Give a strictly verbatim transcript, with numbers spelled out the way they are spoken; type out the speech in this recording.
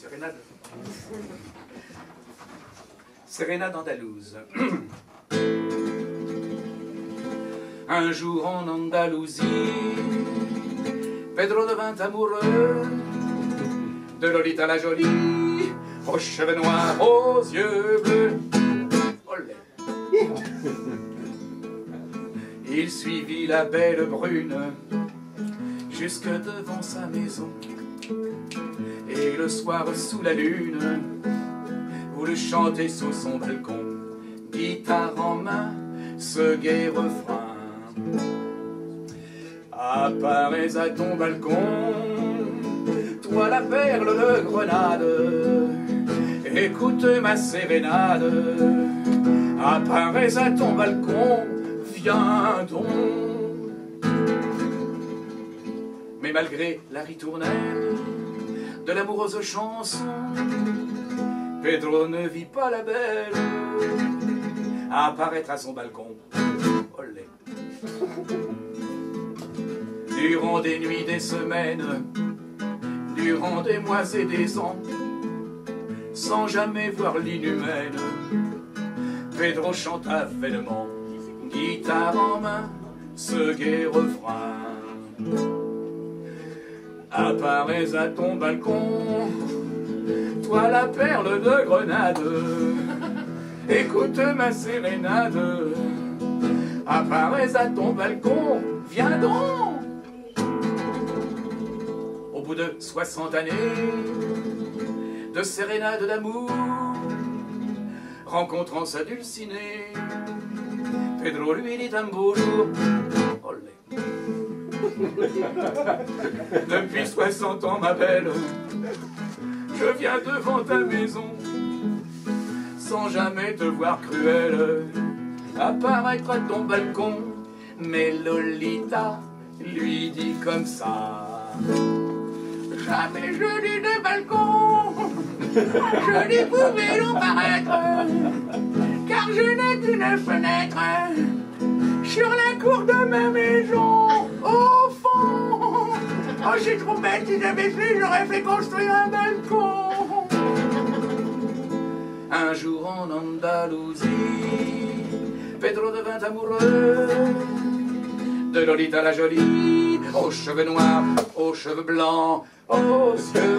Sérénade. Sérénade andalouse. Un jour en Andalousie, Pedro devint amoureux de Lolita la jolie, aux cheveux noirs, aux yeux bleus. Olé. Il suivit la belle brune jusque devant sa maison. Et le soir sous la lune, voulu chanter sous son balcon, guitare en main, ce gai refrain. Apparais à ton balcon, toi la perle de Grenade, écoute ma sérénade. Apparais à ton balcon, viens donc. Mais malgré la ritournelle de l'amoureuse chanson, Pedro ne vit pas la belle apparaître à son balcon. Olé. Durant des nuits, des semaines, durant des mois et des ans, sans jamais voir l'inhumaine, Pedro chanta vainement, guitare en main, ce gai refrain. Apparais à ton balcon, toi la perle de Grenade, écoute ma sérénade. Apparais à ton balcon, viens donc. Au bout de soixante années de sérénade d'amour, rencontrant sa dulcinée, Pedro lui dit un beau jour, olé. Depuis soixante ans, ma belle, je viens devant ta maison, sans jamais te voir cruelle, apparaître à ton balcon. Mais Lolita lui dit comme ça, jamais je n'ai de balcon, je n'ai pouvais l'en paraître, car je n'ai qu'une fenêtre sur la cour de ma maison, au fond. Oh, je suis trop bête, si j'avais su, j'aurais fait construire un balcon. Un jour en Andalousie, Pedro devint amoureux de Lolita la jolie, aux cheveux noirs, aux cheveux blancs, aux yeux